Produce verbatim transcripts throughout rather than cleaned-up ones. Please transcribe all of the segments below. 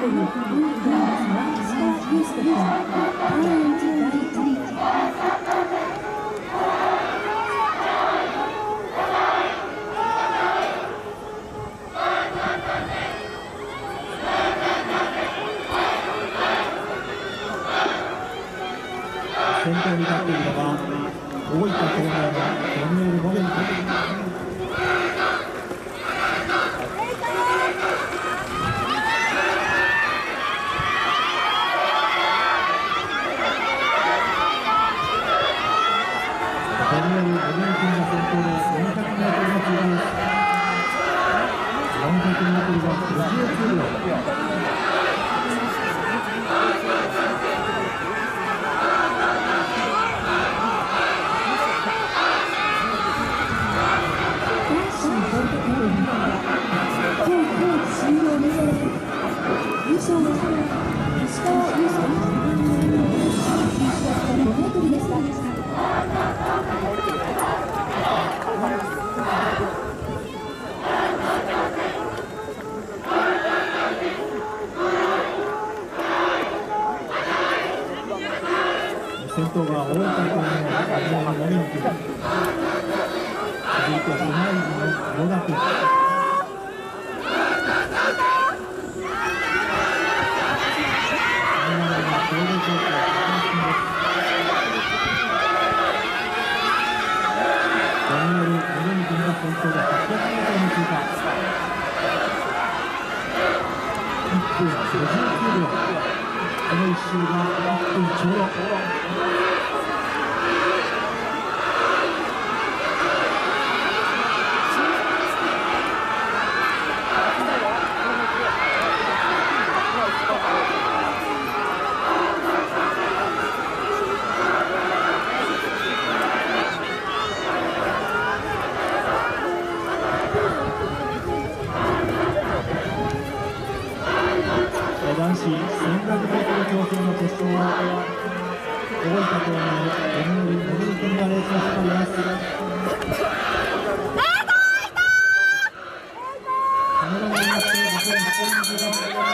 先頭に立っているのが大分東明のドニエル・モメント。ドニエル・モメントが先頭でよんひゃくメートルの通過です。よんひゃくメートルがごじゅうきゅうびょう。先頭が大分県のアジアのモメント。続いては隣の野岳。先頭がはっぴゃくメートルの通過。いっぷんごじゅうきゅうびょう。このいっ周がいっぷんちょうど。男子せんごひゃくメートル競争の決勝は大分東明のドニエル・モメントがレースを引っ張ります。カメラマンになってごせんごひゃくメートルよんひゃくメートルが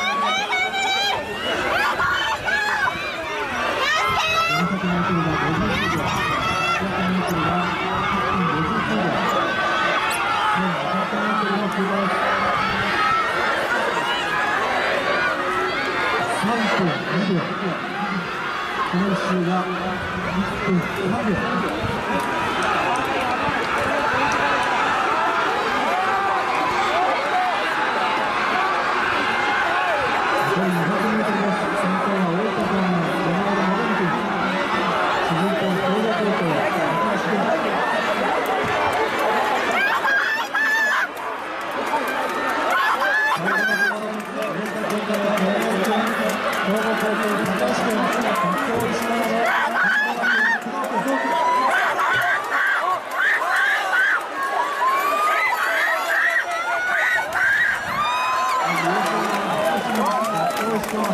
ごじゅうきゅうびょう、ひゃくメートルがいっぷんごじゅうきゅうびょう、せんにひゃくメートルがさんぷんの通過です。さんぷんにびょう。このいっ周がいっぷんななびょう。残りにひゃくメートルです。先頭は大分県のドニエル・モメント。続いては東北高校高橋君。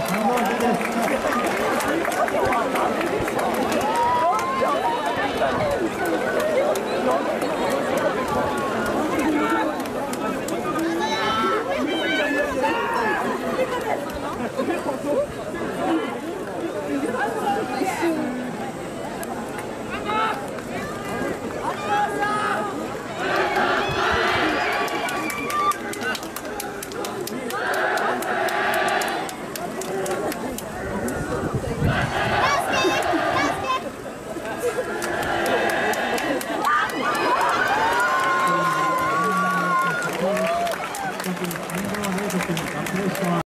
Thank you.